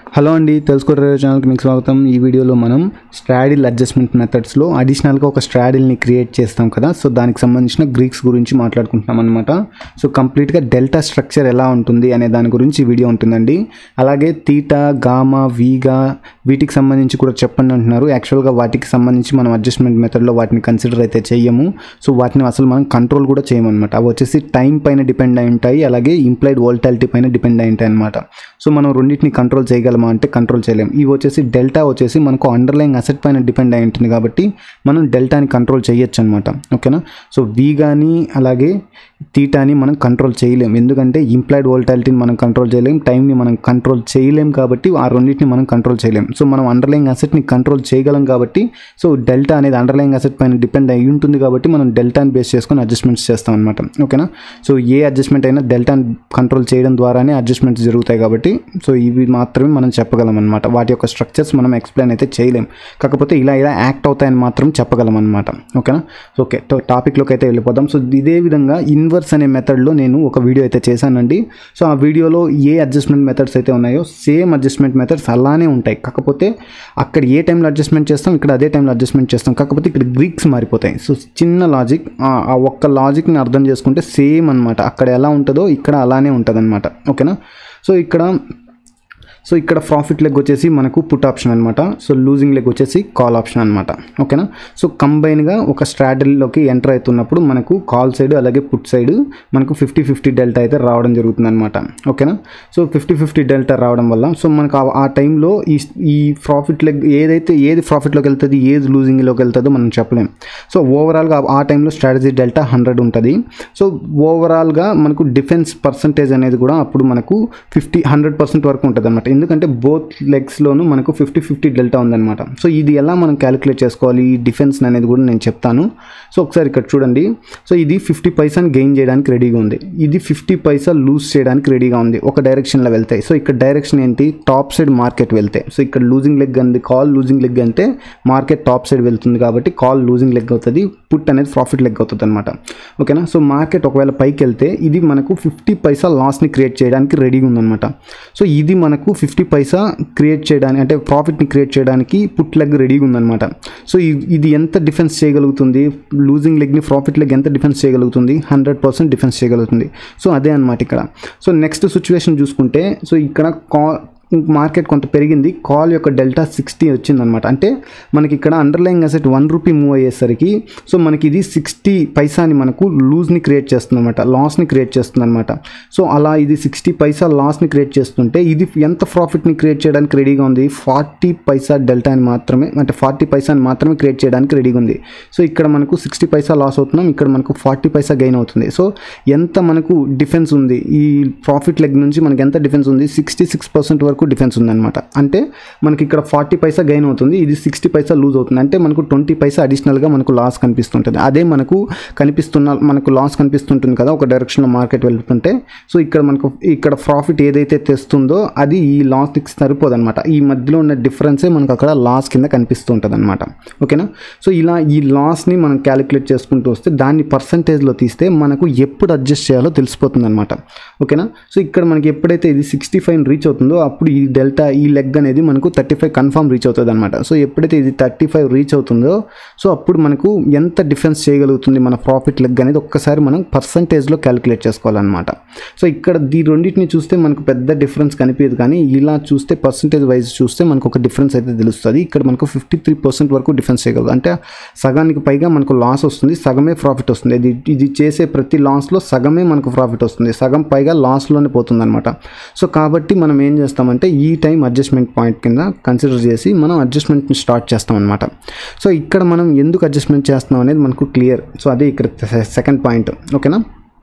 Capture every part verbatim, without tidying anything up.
Hello అండి, తెలుసుకోరే ఛానల్కి మీకు స్వాగతం. ఈ వీడియోలో మనం స్ట్రాడిల్ అడ్జస్ట్మెంట్ మెథడ్స్లో అడిషనల్గా ఒక స్ట్రాడిల్ని క్రియేట్ చేస్తాం కదా. సో దానికి సంబంధించిన గ్రీక్స్ గురించి మాట్లాడుకుంటున్నాం అనమాట. సో కంప్లీట్గా డెల్టా స్ట్రక్చర్ ఎలా ఉంటుంది అనే దాని గురించి వీడియో ఉంటుందండి. అలాగే తీటా, గామా, వీగా వీటికి సంబంధించి కూడా చెప్పండి అంటున్నారు. యాక్చువల్గా వాటికి సంబంధించి మనం అడ్జస్ట్మెంట్ మెథడ్లో వాటిని కన్సిడర్ అయితే చెయ్యము. సో వాటిని అసలు మనం కంట్రోల్ కూడా చేయమన్నమాట. అవి వచ్చేసి టైం పైన డిపెండ్ అయి ఉంటాయి, అలాగే ఇంప్లైడ్ వోల్టాలిటీ పైన డిపెండ్ అయి ఉంటాయి అనమాట. సో మనం రెండింటిని కంట్రోల్ చేయగలం అంటే కంట్రోల్ చేయలేము. ఇవి వచ్చేసి డెల్టా వచ్చేసి మనకు అండర్లైన్ అసెట్ పైన డిపెండ్ అయి ఉంటుంది కాబట్టి మనం డెల్టాని కంట్రోల్ చేయొచ్చు అనమాట. ఓకేనా. సో వి కానీ అలాగే తీటాని మనం కంట్రోల్ చేయలేం, ఎందుకంటే ఇంప్లాయిడ్ వోల్టాలిటీని మనం కంట్రోల్ చేయలేం, టైంని మనం కంట్రోల్ చేయలేం కాబట్టి ఆ రెండింటిని మనం కంట్రోల్ చేయలేం. సో మనం అండర్లైన్ అసెట్ని కంట్రోల్ చేయగలం కాబట్టి సో డెల్టా అనేది అండర్లైన్ అసెట్ పైన డిపెండ్ అయి ఉంటుంది కాబట్టి మనం డెల్టాని బేస్ చేసుకొని అడ్జస్ట్మెంట్స్ చేస్తాం అనమాట. ఓకేనా. సో ఏ అడ్జస్ట్మెంట్ అయినా డెల్టాని కంట్రోల్ చేయడం ద్వారానే అడ్జస్ట్మెంట్స్ జరుగుతాయి కాబట్టి సో ఇవి మాత్రమే మనం చెప్పగలం అనమాట. వాటి యొక్క స్ట్రక్చర్స్ మనం ఎక్స్ప్లెయిన్ అయితే చేయలేం, కాకపోతే ఇలా ఇలా యాక్ట్ అవుతాయని మాత్రం చెప్పగలం అనమాట. ఓకేనా. సో ఓకే, టాపిక్లోకి అయితే వెళ్ళిపోదాం. సో ఇదే విధంగా ఇన్వర్స్ అనే మెథడ్లో నేను ఒక వీడియో అయితే చేశానండి. సో ఆ వీడియోలో ఏ అడ్జస్ట్మెంట్ మెథడ్స్ అయితే ఉన్నాయో సేమ్ అడ్జస్ట్మెంట్ మెథడ్స్ అలానే ఉంటాయి, కాకపోతే అక్కడ ఏ టైంలో అడ్జస్ట్మెంట్ చేస్తాం, ఇక్కడ అదే టైంలో అడ్జస్ట్మెంట్ చేస్తాం, కాకపోతే ఇక్కడ గ్రీక్స్ మారిపోతాయి. సో చిన్న లాజిక్, ఆ ఒక్క లాజిక్ని అర్థం చేసుకుంటే సేమ్ అనమాట. అక్కడ ఎలా ఉంటుందో ఇక్కడ అలానే ఉంటుంది అనమాట. ఓకేనా. సో ఇక్కడ సో ఇక్కడ ప్రాఫిట్ లెగ్ వచ్చేసి మనకు పుట్ ఆప్షన్ అనమాట. సో లూజింగ్ లెగ్ వచ్చేసి కాల్ ఆప్షన్ అనమాట. ఓకేనా. సో కంబైన్గా ఒక స్ట్రాటజీలోకి ఎంటర్ అవుతున్నప్పుడు మనకు కాల్ సైడ్ అలాగే పుట్ సైడ్ మనకు ఫిఫ్టీ ఫిఫ్టీ డెల్టా అయితే రావడం జరుగుతుంది అనమాట. ఓకేనా. సో ఫిఫ్టీ ఫిఫ్టీ డెల్టా రావడం వల్ల సో మనకు ఆ టైంలో ఈ ఈ ప్రాఫిట్ లెగ్ ఏదైతే ఏది ప్రాఫిట్లోకి వెళ్తుంది, ఏది లూజింగ్లోకి వెళ్తుందో మనం చెప్పలేం. సో ఓవరాల్గా ఆ టైంలో స్ట్రాటజీ డెల్టా హండ్రెడ్ ఉంటుంది. సో ఓవరాల్గా మనకు డిఫెన్స్ పర్సంటేజ్ అనేది కూడా అప్పుడు మనకు ఫిఫ్టీ హండ్రెడ్ పర్సెంట్ వరకు ఉంటుంది అనమాట. ఎందుకంటే బోత్ లెగ్స్లోనూ మనకు ఫిఫ్టీ ఫిఫ్టీ డెల్టా ఉందన్నమాట. సో ఇది ఎలా మనం క్యాలిక్యులేట్ చేసుకోవాలి ఈ డిఫెన్స్ అనేది కూడా నేను చెప్తాను. సో ఒకసారి ఇక్కడ చూడండి. సో ఇది ఫిఫ్టీ పైసాని గెయిన్ చేయడానికి రెడీగా ఉంది, ఇది ఫిఫ్టీ పైసా లూజ్ చేయడానికి రెడీగా ఉంది ఒక డైరెక్షన్లో వెళ్తాయి. సో ఇక్కడ డైరెక్షన్ ఏంటి, టాప్ సైడ్ మార్కెట్ వెళ్తే. సో ఇక్కడ లూజింగ్ లెగ్ అంది, కాల్ లూజింగ్ లెగ్ అంటే మార్కెట్ టాప్ సైడ్ వెళ్తుంది కాబట్టి కాల్ లూజింగ్ లెగ్ అవుతుంది, పుట్ అనేది ప్రాఫిట్ లెగ్ అవుతుంది అనమాట. ఓకేనా. సో మార్కెట్ ఒకవేళ పైకి వెళ్తే ఇది మనకు ఫిఫ్టీ పైసా లాస్ని క్రియేట్ చేయడానికి రెడీగా ఉందన్నమాట. సో ఇది మనకు ఫిఫ్టీ పైసా క్రియేట్ చేయడానికి అంటే ప్రాఫిట్ని క్రియేట్ చేయడానికి పుట్ లెగ్ రెడీగా ఉందన్నమాట. సో ఇది ఎంత డిఫెన్స్ చేయగలుగుతుంది, లూజింగ్ లెగ్ని ప్రాఫిట్ లెగ్ ఎంత డిఫెన్స్ చేయగలుగుతుంది, హండ్రెడ్ పర్సెంట్ డిఫెన్స్ చేయగలుగుతుంది. సో అదే అనమాట ఇక్కడ. సో నెక్స్ట్ సిచ్యువేషన్ చూసుకుంటే సో ఇక్కడ కా మార్కెట్ కొంత పెరిగింది, కాల్ యొక్క డెల్టా సిక్స్టీ వచ్చిందనమాట. అంటే మనకి ఇక్కడ underline asset one rupee move అయ్యేసరికి సో మనకి ఇది సిక్స్టీ పైసాని మనకు లూజ్ని క్రియేట్ చేస్తుంది అనమాట, లాస్ని క్రియేట్ చేస్తుంది అనమాట. సో అలా ఇది సిక్స్టీ పైసా లాస్ని క్రియేట్ చేస్తుంటే ఇది ఎంత ప్రాఫిట్ని క్రియేట్ చేయడానికి రెడీగా ఉంది, ఫార్టీ పైసా డెల్టాని మాత్రమే అంటే ఫార్టీ పైసాని మాత్రమే క్రియేట్ చేయడానికి రెడీగా ఉంది. సో ఇక్కడ మనకు సిక్స్టీ పైసా లాస్ అవుతున్నాం, ఇక్కడ మనకు ఫార్టీ పైసా గెయిన్ అవుతుంది. సో ఎంత మనకు డిఫెన్స్ ఉంది ఈ ప్రాఫిట్ లెగ్ నుంచి, మనకి ఎంత డిఫెన్స్ ఉంది, సిక్స్టీ సిక్స్ పర్సెంట్ వరకు డిఫెన్స్ ఉందన్నమాట. అంటే మనకి ఇక్కడ ఫార్టీ పైసా గెయిన్ అవుతుంది, ఇది సిక్స్టీ పైసా లూజ్ అవుతుంది. అంటే మనకు ట్వంటీ పైసా అడిషనల్గా మనకు లాస్ కనిపిస్తుంటుంది. అదే మనకు కనిపిస్తున్న మనకు లాస్ కనిపిస్తుంటుంది కదా ఒక డైరెక్షన్లో మార్కెట్ వెళ్తుంటే. సో ఇక్కడ మనకు ఇక్కడ ప్రాఫిట్ ఏదైతే తెస్తుందో అది ఈ లాస్కి సరిపోదు అనమాట. ఈ మధ్యలో ఉన్న డిఫరెన్సే మనకు అక్కడ లాస్ కింద కనిపిస్తూ ఉంటుంది అనమాట. ఓకేనా. సో ఇలా ఈ లాస్ని మనం క్యాలిక్యులేట్ చేసుకుంటూ వస్తే దాన్ని పర్సంటేజ్లో తీస్తే మనకు ఎప్పుడు అడ్జస్ట్ చేయాలో తెలిసిపోతుంది అనమాట. ఓకేనా. సో ఇక్కడ మనకి ఎప్పుడైతే ఇది సిక్స్టీ ఫైవ్ రీచ్ అవుతుందో అప్పుడు ఈ డెల్టా ఈ లెగ్ అనేది మనకు థర్టీ ఫైవ్ కన్ఫర్మ్ రీచ్ అవుతుంది అనమాట. సో ఎప్పుడైతే ఇది థర్టీ ఫైవ్ రీచ్ అవుతుందో సో అప్పుడు మనకు ఎంత డిఫెన్స్ చేయగలుగుతుంది మన ప్రాఫిట్ లెగ్ అనేది ఒక్కసారి మనం పర్సంటేజ్లో క్యాలిక్యులేట్ చేసుకోవాలన్నమాట. సో ఇక్కడ ఈ రెండింటిని చూస్తే మనకు పెద్ద డిఫరెన్స్ కనిపించదు, కానీ ఇలా చూస్తే పర్సంటేజ్ వైజ్ చూస్తే మనకు ఒక డిఫరెన్స్ అయితే తెలుస్తుంది. ఇక్కడ మనకు ఫిఫ్టీ త్రీ పర్సెంట్ వరకు డిఫెన్స్ చేయగలదు, అంటే సగానికి పైగా మనకు లాస్ వస్తుంది, సగమే ప్రాఫిట్ వస్తుంది. ఇది ఇది చేసే ప్రతి లాస్లో సగమే మనకు ప్రాఫిట్ వస్తుంది, సగం పైగా లాస్లోనే పోతుంది అనమాట. సో కాబట్టి మనం ఏం చేస్తామంటే ఈ టైం అడ్జస్ట్మెంట్ పాయింట్ కింద కన్సిడర్ చేసి మనం అడ్జస్ట్మెంట్ని స్టార్ట్ చేస్తాం అనమాట. సో ఇక్కడ మనం ఎందుకు అడ్జస్ట్మెంట్ చేస్తున్నాం అనేది మనకు క్లియర్. సో అదే ఇక్కడ సెకండ్ పాయింట్. ఓకేనా.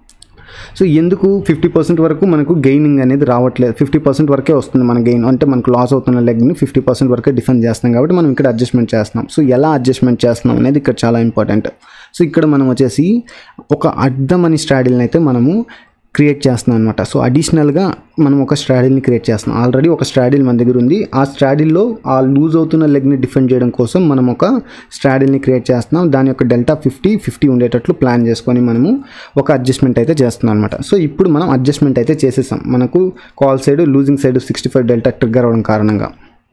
సో ఎందుకు ఫిఫ్టీ పర్సెంట్ వరకు మనకు గెయినింగ్ అనేది రావట్లేదు, ఫిఫ్టీ పర్సెంట్ వరకే వస్తుంది మన గెయిన్, అంటే మనకు లాస్ అవుతున్న లెగ్ని ఫిఫ్టీ పర్సెంట్ వరకే డిఫెండ్ చేస్తున్నాం కాబట్టి మనం ఇక్కడ అడ్జస్ట్మెంట్ చేస్తున్నాం. సో ఎలా అడ్జస్ట్మెంట్ చేస్తున్నాం అనేది ఇక్కడ చాలా ఇంపార్టెంట్. సో ఇక్కడ మనం వచ్చేసి ఒక అడ్డం అని స్ట్రాటజీని అయితే మనము క్రియేట్ చేస్తున్నాం అనమాట. సో అడిషనల్గా మనం ఒక స్ట్రాడిల్ని క్రియేట్ చేస్తున్నాం. ఆల్రెడీ ఒక స్ట్రాడిల్ మన దగ్గర ఉంది. ఆ స్ట్రాడిల్లో ఆ లూజ్ అవుతున్న లెగ్ని డిఫెండ్ చేయడం కోసం మనం ఒక స్ట్రాడిల్ని క్రియేట్ చేస్తున్నాం. దాని యొక్క డెల్టా ఫిఫ్టీ ఫిఫ్టీ ఉండేటట్లు ప్లాన్ చేసుకొని మనము ఒక అడ్జస్ట్మెంట్ అయితే చేస్తున్నాం అనమాట. సో ఇప్పుడు మనం అడ్జస్ట్మెంట్ అయితే చేసేసాం. మనకు call side losing side sixty five delta trigger అవ్వడం కారణంగా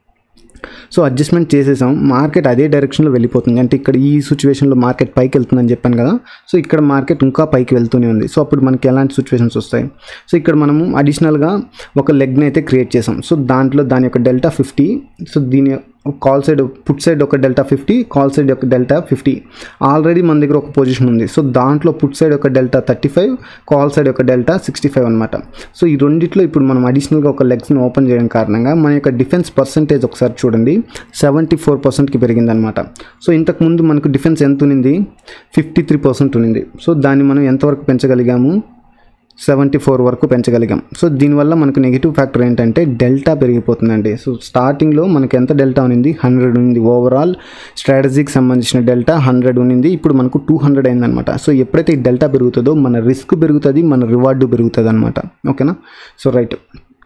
సో అడ్జస్ట్మెంట్ చేసేసాం. మార్కెట్ అదే డైరెక్షన్లో వెళ్ళిపోతుంది. అంటే ఇక్కడ ఈ సిచ్యువేషన్లో మార్కెట్ పైకి వెళ్తుందని చెప్పాను కదా. సో ఇక్కడ మార్కెట్ ఇంకా పైకి వెళ్తూనే ఉంది. సో అప్పుడు మనకి ఎలాంటి సిచ్యువేషన్స్ వస్తాయి? సో ఇక్కడ మనము అడిషనల్గా ఒక లెగ్ని అయితే క్రియేట్ చేసాం. సో దాంట్లో దాని యొక్క డెల్టా ఫిఫ్టీ, సో దీని కాల్ సైడ్ పుట్ సైడ్ ఒక డెల్టా ఫిఫ్టీ, కాల్ సైడ్ ఒక డెల్టా ఫిఫ్టీ. ఆల్రెడీ మన దగ్గర ఒక పొజిషన్ ఉంది. సో దాంట్లో పుట్ సైడ్ ఒక delta thirty five, call side ఒక డెల్టా సిక్స్టీ ఫైవ్ అనమాట. సో ఈ రెండిట్లో ఇప్పుడు మనం అడిషనల్గా ఒక లెగ్స్ని ఓపెన్ చేయడం కారణంగా మన యొక్క డిఫెన్స్ పర్సంటేజ్ ఒకసారి చూడండి, సెవెంటీ ఫోర్ పర్సెంట్కి పెరిగిందనమాట. సో ఇంతకుముందు మనకు డిఫెన్స్ ఎంత ఉన్నింది? ఫిఫ్టీ త్రీ పర్సెంట్ ఉన్నింది. సో దాన్ని మనం ఎంతవరకు పెంచగలిగాము? సెవెంటీ ఫోర్ వరకు పెంచగలిగాం. సో దీనివల్ల మనకు నెగిటివ్ ఫ్యాక్టర్ ఏంటంటే డెల్టా పెరిగిపోతుందండి. సో స్టార్టింగ్లో మనకి ఎంత డెల్టా ఉన్నింది? హండ్రెడ్ ఉన్నింది. ఓవరాల్ స్ట్రాటజీకి సంబంధించిన డెల్టా హండ్రెడ్ ఉన్నింది. ఇప్పుడు మనకు టూ హండ్రెడ్ అయిందనమాట. సో ఎప్పుడైతే ఈ డెల్టా పెరుగుతుందో మన రిస్క్ పెరుగుతుంది, మన రివార్డు పెరుగుతుంది అనమాట. ఓకేనా? So right.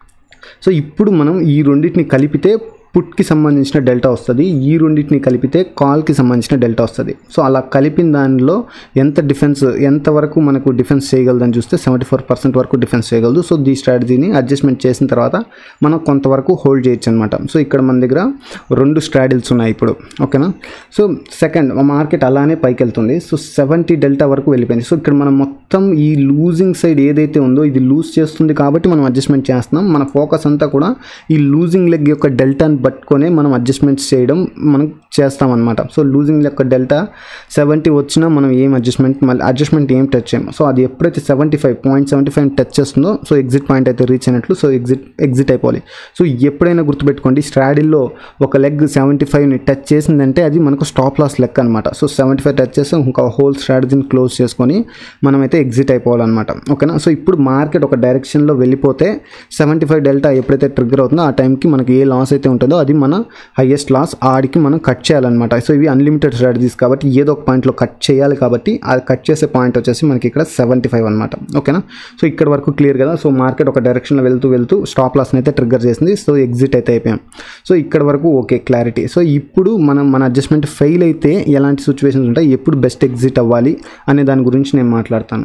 సో ఇప్పుడు మనం ఈ రెండింటిని కలిపితే పుట్కి సంబంధించిన డెల్టా వస్తుంది, ఈ రెండింటిని కలిపితే కాల్కి సంబంధించిన డెల్టా వస్తుంది. సో అలా కలిపిన దానిలో ఎంత డిఫెన్స్ ఎంతవరకు మనకు డిఫెన్స్ చేయగలదని చూస్తే సెవెంటీ ఫోర్ పర్సెంట్ వరకు డిఫెన్స్ చేయగలదు. సో ఈ స్ట్రాటజీని అడ్జస్ట్మెంట్ చేసిన తర్వాత మనం కొంతవరకు హోల్డ్ చేయొచ్చు అనమాట. సో ఇక్కడ మన దగ్గర రెండు స్ట్రాడిల్స్ ఉన్నాయి ఇప్పుడు. ఓకేనా? సో సెకండ్ మార్కెట్ అలానే పైకి వెళ్తుంది. సో సెవెంటీ డెల్టా వరకు వెళ్ళిపోయింది. సో ఇక్కడ మనం మొత్తం ఈ లూజింగ్ సైడ్ ఏదైతే ఉందో ఇది లూజ్ చేస్తుంది కాబట్టి మనం అడ్జస్ట్మెంట్ చేస్తున్నాం. మన ఫోకస్ అంతా కూడా ఈ లూజింగ్ లెగ్ యొక్క డెల్టాని పట్టుకొని మనం అడ్జస్ట్మెంట్స్ చేయడం మనం చేస్తామన్నమాట. సో లూజింగ్ యొక్క డెల్టా సెవెంటీ వచ్చినా మనం ఏం అడ్జస్ట్మెంట్ మళ్ళీ అడ్జస్ట్మెంట్ ఏం టచ్ చేయము. సో అది ఎప్పుడైతే seventy five point seventy five touch చేస్తుందో సో ఎగ్జిట్ పాయింట్ అయితే రీచ్ అయినట్లు. సో ఎగ్జిట్ ఎగ్జిట్ అయిపోవాలి. సో ఎప్పుడైనా గుర్తుపెట్టుకోండి, స్ట్రాడిల్లో ఒక లెగ్ సెవెంటీ ఫైవ్ని టచ్ చేసిందంటే అది మనకు స్టాప్ లాస్ లెక్క అనమాట. సో సెవెంటీ ఫైవ్ టచ్ చేస్తే ఇంకా హోల్ స్ట్రాటజీని క్లోజ్ చేసుకొని మనమైతే ఎగ్జిట్ అయిపోవాలన్నమాట. ఓకేనా? సో ఇప్పుడు మార్కెట్ ఒక డైరెక్షన్లో వెళ్ళిపోతే సెవెంటీ ఫైవ్ డెల్టా ఎప్పుడైతే ట్రిగ్గర్ అవుతుందో ఆ టైంకి మనకి ఏ లాస్ అయితే ఉంటుందో అది మన హైయెస్ట్ లాస్, ఆడికి మనం కట్ చేయాలన్నమాట. సో ఇవి అన్లిమిటెడ్ స్ట్రాటజీస్ కాబట్టి ఏదో ఒక పాయింట్లో కట్ చేయాలి కాబట్టి అది కట్ చేసే పాయింట్ వచ్చేసి మనకి ఇక్కడ సెవెంటీ ఫైవ్ అనమాట. ఓకేనా? సో ఇక్కడ వరకు క్లియర్ కదా. సో మార్కెట్ ఒక డైరెక్షన్లో వెళ్తూ వెళ్తూ స్టాప్ లాస్ని అయితే ట్రిగ్గర్ చేసింది. సో ఎగ్జిట్ అయితే అయిపోయాం. సో ఇక్కడ వరకు ఓకే, క్లారిటీ. సో ఇప్పుడు మనం మన అడ్జస్ట్మెంట్ ఫెయిల్ అయితే ఎలాంటి సిచ్యువేషన్స్ ఉంటాయి, ఎప్పుడు బెస్ట్ ఎగ్జిట్ అవ్వాలి అనే దాని గురించి నేను మాట్లాడతాను.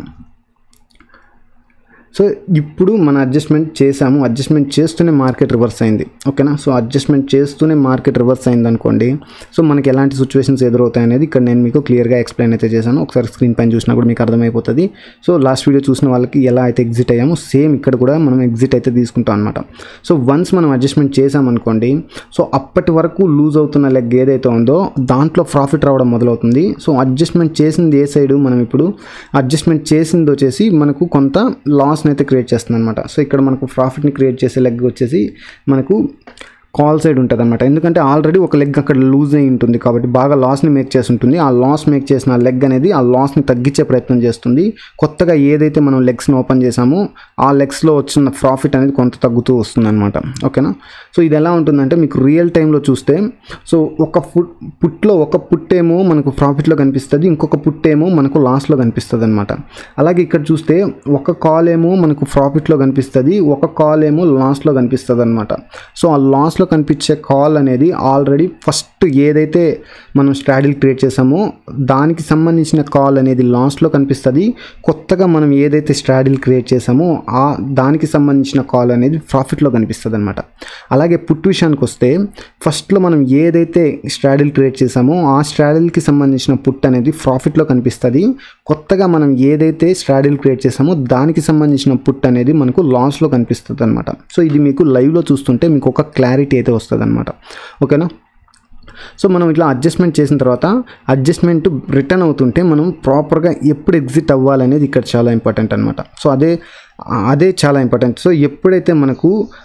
సో ఇప్పుడు మన అడ్జస్ట్మెంట్ చేసాము. అడ్జస్ట్మెంట్ చేస్తూనే మార్కెట్ రివర్స్ అయింది. ఓకేనా? సో అడ్జస్ట్మెంట్ చేస్తూనే మార్కెట్ రివర్స్ అయింది అనుకోండి. సో మనకి ఎలాంటి సిచ్యువేషన్స్ ఎదురవుతాయి అనేది ఇక్కడ నేను మీకు క్లియర్గా ఎక్స్ప్లెయిన్ అయితే చేశాను. ఒకసారి స్క్రీన్ పైన చూసినా కూడా మీకు అర్థమైపోతుంది. సో లాస్ట్ వీడియో చూసిన వాళ్ళకి ఎలా అయితే ఎగ్జిట్ అయ్యామో సేమ్ ఇక్కడ కూడా మనం ఎగ్జిట్ అయితే తీసుకుంటాం అనమాట. సో వన్స్ మనం అడ్జస్ట్మెంట్ చేసామనుకోండి, సో అప్పటి వరకు లూజ్ అవుతున్న లెగ్ ఏదైతే ఉందో దాంట్లో ప్రాఫిట్ రావడం మొదలవుతుంది. సో అడ్జస్ట్మెంట్ చేసింది ఏ సైడు, మనం ఇప్పుడు అడ్జస్ట్మెంట్ చేసింది వచ్చేసి మనకు కొంత లాస్ అయితే క్రియేట్ చేస్తుంది అనమాట. సో ఇక్కడ మనకు ప్రాఫిట్ని క్రియేట్ చేసే లెగ్ వచ్చేసి మనకు కాల్ సైడ్ ఉంటుంది అనమాట. ఎందుకంటే ఆల్రెడీ ఒక లెగ్ అక్కడ లూజ్ అయి ఉంటుంది కాబట్టి బాగా లాస్ని మేక్ చేసి ఉంటుంది. ఆ లాస్ మేక్ చేసిన లెగ్ అనేది ఆ లాస్ని తగ్గించే ప్రయత్నం చేస్తుంది. కొత్తగా ఏదైతే మనం లెగ్స్ని ఓపెన్ చేసామో ఆ లెగ్స్లో వచ్చిన ప్రాఫిట్ అనేది కొంత తగ్గుతూ వస్తుంది అనమాట. ఓకేనా? సో ఇది ఎలా ఉంటుందంటే మీకు రియల్ టైంలో చూస్తే సో ఒక ఫుట్ పుట్లో ఒక పుట్టేమో మనకు ప్రాఫిట్లో కనిపిస్తుంది, ఇంకొక పుట్టేమో మనకు లాస్లో కనిపిస్తుంది అనమాట. అలాగే ఇక్కడ చూస్తే ఒక కాల్ ఏమో మనకు ప్రాఫిట్లో కనిపిస్తుంది, ఒక కాల్ ఏమో లాస్లో కనిపిస్తుంది అనమాట. సో ఆ లాస్లో కనిపించే కాల్ అనేది ఆల్రెడీ ఫస్ట్ ఏదైతే మనం స్ట్రాడిల్ క్రియేట్ చేసామో దానికి సంబంధించిన కాల్ అనేది లాస్ట్లో కనిపిస్తుంది. కొత్తగా మనం ఏదైతే స్ట్రాడిల్ క్రియేట్ చేసామో ఆ దానికి సంబంధించిన కాల్ అనేది ప్రాఫిట్లో కనిపిస్తుంది అనమాట. అలాగే పుట్ విషయానికి వస్తే ఫస్ట్లో మనం ఏదైతే స్ట్రాడిల్ క్రియేట్ చేసామో ఆ స్ట్రాడిల్కి సంబంధించిన పుట్ అనేది ప్రాఫిట్లో కనిపిస్తుంది. కొత్తగా మనం ఏదైతే స్ట్రాడిల్ క్రియేట్ చేసామో దానికి సంబంధించిన పుట్ అనేది మనకు లాస్లో కనిపిస్తుంది అనమాట. సో ఇది మీకు లైవ్లో చూస్తుంటే మీకు ఒక క్లారిటీ అయితే వస్తుంది అనమాట. ఓకేనా? సో మనం ఇట్లా అడ్జస్ట్మెంట్ చేసిన తర్వాత అడ్జస్ట్మెంట్ రిటర్న్ అవుతుంటే మనం ప్రాపర్గా ఎప్పుడు ఎగ్జిట్ అవ్వాలనేది ఇక్కడ చాలా ఇంపార్టెంట్ అనమాట. సో అదే అదే చాలా ఇంపార్టెంట్. సో ఎప్పుడైతే మనకు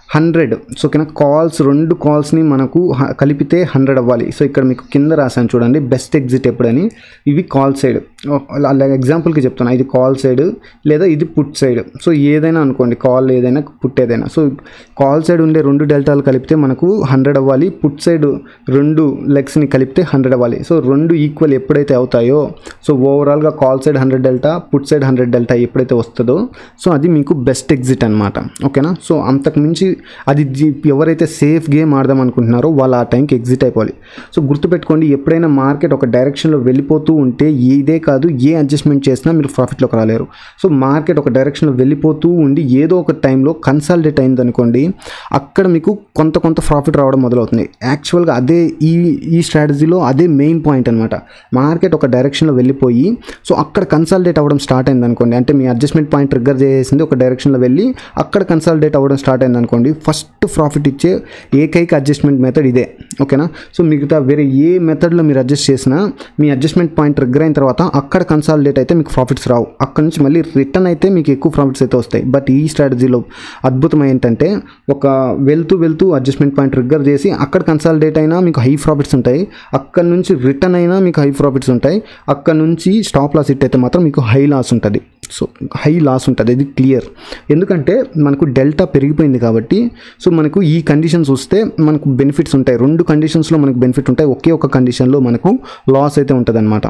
హండ్రెడ్ సో ఓకేనా కాల్స్ రెండు కాల్స్ని మనకు హ- కలిపితే హండ్రెడ్ అవ్వాలి. సో ఇక్కడ మీకు కింద రాశాను చూడండి బెస్ట్ ఎగ్జిట్ ఎప్పుడని. ఇవి కాల్ సైడ్, అలాగే ఎగ్జాంపుల్కి చెప్తున్నా, ఇది కాల్ సైడ్ లేదా ఇది పుట్ సైడ్. సో ఏదైనా అనుకోండి, కాల్ ఏదైనా పుట్ ఏదైనా. సో కాల్ సైడ్ ఉండే రెండు డెల్టాలు కలిపితే మనకు హండ్రెడ్ అవ్వాలి, పుట్ సైడ్ రెండు లెగ్స్ని కలిపితే హండ్రెడ్ అవ్వాలి. సో రెండు ఈక్వల్ ఎప్పుడైతే అవుతాయో, సో ఓవరాల్గా call side hundred delta, put side hundred delta ఎప్పుడైతే వస్తుందో సో అది మీకు బెస్ట్ ఎగ్జిట్ అనమాట. ఓకేనా. సో అంతకు మించి అది జీ- ఎవరైతే సేఫ్ గేమ్ ఆడదాం అనుకుంటున్నారో వాళ్ళు ఆ టైంకి ఎగ్జిట్ అయిపోవాలి. సో గుర్తుపెట్టుకోండి, ఎప్పుడైనా మార్కెట్ ఒక డైరెక్షన్లో వెళ్ళిపోతూ ఉంటే ఇదే కాదు ఏ అడ్జస్ట్మెంట్ చేసినా మీరు ప్రాఫిట్లోకి రాలేరు. సో మార్కెట్ ఒక డైరెక్షన్లో వెళ్ళిపోతూ ఉండి ఏదో ఒక టైంలో కన్సాలిడేట్ అయింది అనుకోండి, అక్కడ మీకు కొంత కొంత ప్రాఫిట్ రావడం మొదలవుతుంది. యాక్చువల్గా అదే ఈ ఈ స్ట్రాటజీలో అదే మెయిన్ పాయింట్ అనమాట. మార్కెట్ ఒక డైరెక్షన్లో వెళ్ళిపోయి సో అక్కడ కన్సాలిడేట్ అవ్వడం స్టార్ట్ అయింది అనుకోండి, అంటే మీ అడ్జస్ట్మెంట్ పాయింట్ ట్రిగ్గర్ చేసింది ఒక డైరెక్షన్లో వెళ్ళి అక్కడ కన్సాలిడేట్ అవ్వడం స్టార్ట్ అయింది అనుకోండి, ఫస్ట్ ప్రాఫిట్ ఇచ్చే ఏకైక అడ్జస్ట్మెంట్ మెథడ్ ఇదే. ఓకేనా. సో మిగతా వేరే ఏ మెథడ్లో మీరు అడ్జస్ట్ చేసినా మీ అడ్జస్ట్మెంట్ పాయింట్ ట్రిగ్గర్ అయిన తర్వాత అక్కడ కన్సాలిడేట్ అయితే మీకు ప్రాఫిట్స్ రావు, అక్కడ నుంచి మళ్ళీ రిటర్న్ అయితే మీకు ఎక్కువ ప్రాఫిట్స్ అయితే వస్తాయి. బట్ ఈ స్ట్రాటజీలో అద్భుతం ఏంటంటే ఒక వెళ్తూ వెళ్తూ అడ్జస్ట్మెంట్ పాయింట్ ట్రిగ్గర్ చేసి అక్కడ కన్సాలిడేట్ అయినా మీకు హై ప్రాఫిట్స్ ఉంటాయి, అక్కడ నుంచి రిటర్న్ అయినా మీకు హై ప్రాఫిట్స్ ఉంటాయి, అక్కడ నుంచి స్టాప్ లాస్ హిట్ అయితే మాత్రం మీకు హై లాస్ ఉంటుంది. సో హై లాస్ ఉంటుంది, ఇది క్లియర్. ఎందుకంటే మనకు డెల్టా పెరిగిపోయింది కాబట్టి సో మనకు ఈ కండిషన్స్ వస్తే మనకు బెనిఫిట్స్ ఉంటాయి. రెండు కండిషన్స్లో మనకు బెనిఫిట్ ఉంటాయి, ఒకే ఒక కండిషన్లో మనకు లాస్ అయితే ఉంటుంది అనమాట.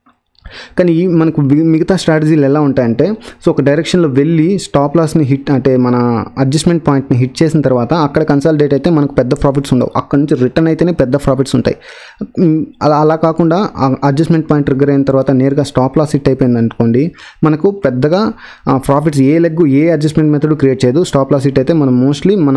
కానీ ఈ మనకు వి- మిగతా స్ట్రాటజీలు ఎలా ఉంటాయంటే సో ఒక డైరెక్షన్లో వెళ్ళి స్టాప్ లాస్ని హిట్ అంటే మన అడ్జస్ట్మెంట్ పాయింట్ని హిట్ చేసిన తర్వాత అక్కడ కన్సాలిడేట్ అయితే మనకు పెద్ద ప్రాఫిట్స్ ఉండవు, అక్కడ నుంచి రిటర్న్ అయితేనే పెద్ద ప్రాఫిట్స్ ఉంటాయి. ఉమ్, అలా అలా కాకుండా అడ్జస్ట్మెంట్ పాయింట్ ట్రిగ్గర్ అయిన తర్వాత నేరుగా స్టాప్ లాస్ హిట్ అయిపోయింది అనుకోండి, మనకు పెద్దగా ప్రాఫిట్స్ ఏ లెగ్ ఏ అడ్జస్ట్మెంట్ మెథడ్ క్రియేట్ చేయదు. స్టాప్ లాస్ హిట్ అయితే మనం మోస్ట్లీ మన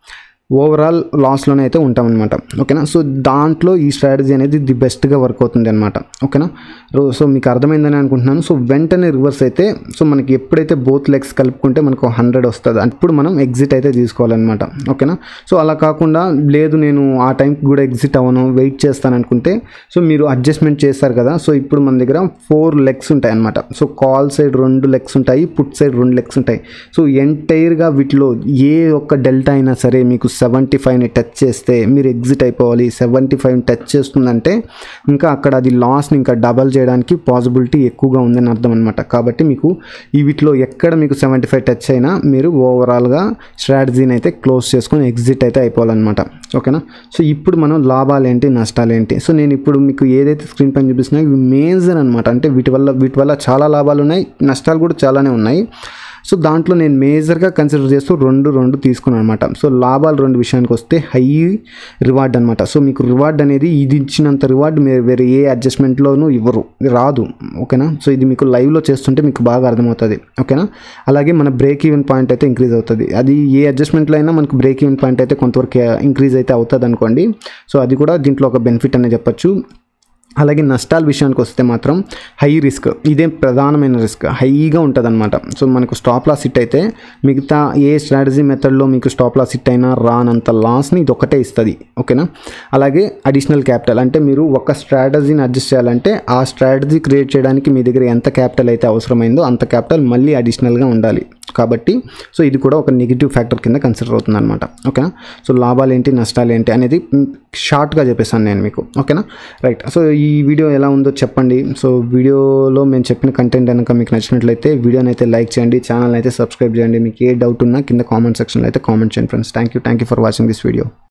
ఓవరాల్ లాస్లోనే అయితే ఉంటామన్నమాట. ఓకేనా. సో దాంట్లో ఈ స్ట్రాటజీ అనేది ది బెస్ట్గా వర్క్ అవుతుంది అనమాట. ఓకేనా. రో- సో మీకు అర్థమైందని అనుకుంటున్నాను. సో వెంటనే రివర్స్ అయితే సో మనకి ఎప్పుడైతే బోత్ లెగ్స్ కలుపుకుంటే మనకు హండ్రెడ్ వస్తుంది, అప్పుడు మనం ఎగ్జిట్ అయితే తీసుకోవాలన్నమాట. ఓకేనా. సో అలా కాకుండా లేదు నేను ఆ టైంకి కూడా ఎగ్జిట్ అవ్వను వెయిట్ చేస్తాను అనుకుంటే సో మీరు అడ్జస్ట్మెంట్ చేస్తారు కదా. సో ఇప్పుడు మన దగ్గర ఫోర్ లెగ్స్ ఉంటాయి అనమాట. సో కాల్ సైడ్ రెండు లెగ్స్ ఉంటాయి, పుట్ సైడ్ రెండు లెగ్స్ ఉంటాయి. సో ఎంటైర్గా వీటిలో ఏ ఒక్క డెల్టా అయినా సరే మీకు సెవెంటీ ఫైవ్ని టచ్ చేస్తే మీరు ఎగ్జిట్ అయిపోవాలి. సెవెంటీ ఫైవ్ని టచ్ చేస్తుందంటే ఇంకా అక్కడ అది లాస్ని ఇంకా డబల్ చేయడానికి పాసిబిలిటీ ఎక్కువగా ఉందని అర్థం అనమాట. కాబట్టి మీకు ఈ వీటిలో ఎక్కడ మీకు సెవెంటీ ఫైవ్ టచ్ అయినా మీరు ఓవరాల్గా స్ట్రాటజీని అయితే క్లోజ్ చేసుకొని ఎగ్జిట్ అయితే అయిపోవాలన్నమాట. ఓకేనా. సో ఇప్పుడు మనం లాభాలు ఏంటి నష్టాలు ఏంటి, సో నేను ఇప్పుడు మీకు ఏదైతే స్క్రీన్ పైన చూపిస్తున్నా ఇవి మేజర్ అనమాట. అంటే వీటి వల్ల వీటి వల్ల చాలా లాభాలు ఉన్నాయి, నష్టాలు కూడా చాలానే ఉన్నాయి. సో దాంట్లో నేను మేజర్గా కన్సిడర్ చేస్తూ రెండు రెండు తీసుకున్నాను అనమాట. సో లాభాలు రెండు విషయానికి వస్తే హై రివార్డ్ అనమాట. సో మీకు రివార్డ్ అనేది ఇది ఇచ్చినంత రివార్డ్ మీరు వేరే ఏ అడ్జస్ట్మెంట్లోనూ ఇవ్వరు, రాదు. ఓకేనా. సో ఇది మీకు లైవ్లో చేస్తుంటే మీకు బాగా అర్థమవుతుంది. ఓకేనా. అలాగే మన బ్రేక్ ఈవెన్ పాయింట్ అయితే ఇంక్రీజ్ అవుతుంది. అది ఏ అడ్జస్ట్మెంట్లో అయినా మనకు బ్రేక్ ఈవెన్ పాయింట్ అయితే కొంతవరకు ఇంక్రీజ్ అయితే అవుతుంది అనుకోండి. సో అది కూడా దీంట్లో ఒక బెనిఫిట్ అనే చెప్పొచ్చు. అలాగే నష్టాల విషయానికి వస్తే మాత్రం హై రిస్క్, ఇదే ప్రధానమైన రిస్క్, హైగా ఉంటుంది అనమాట. సో మనకు స్టాప్ లాస్ హిట్ అయితే మిగతా ఏ స్ట్రాటజీ మెథడ్లో మీకు స్టాప్ లాస్ హిట్ అయినా రానంత లాస్ని ఇది ఒకటే ఇస్తుంది. ఓకేనా. అలాగే అడిషనల్ క్యాపిటల్, అంటే మీరు ఒక స్ట్రాటజీని అడ్జస్ట్ చేయాలంటే ఆ స్ట్రాటజీ క్రియేట్ చేయడానికి మీ దగ్గర ఎంత క్యాపిటల్ అయితే అవసరమైందో అంత క్యాపిటల్ మళ్ళీ అడిషనల్గా ఉండాలి. కాబట్టి సో ఇది కూడా ఒక నెగిటివ్ ఫ్యాక్టర్ కింద కన్సిడర్ అవుతుంది అనమాట. ఓకేనా. సో లాభాలు ఏంటి నష్టాలు ఏంటి అనేది షార్ట్గా చెప్పేసాను నేను మీకు. ఓకేనా. రైట్. సో ఈ వీడియో ఎలా ఉందో చెప్పండి. సో వీడియోలో మేము చెప్పిన కంటెంట్ కనుక మీకు నచ్చినట్లయితే వీడియోని అయితే లైక్ చేయండి, ఛానల్ అయితే సబ్స్క్రైబ్ చేయండి. మీకు ఏ డౌట్ ఉన్నా కింద కామెంట్ సెక్షన్లో అయితే కామెంట్ చేయండి friends. Thank you thank you for watching this video.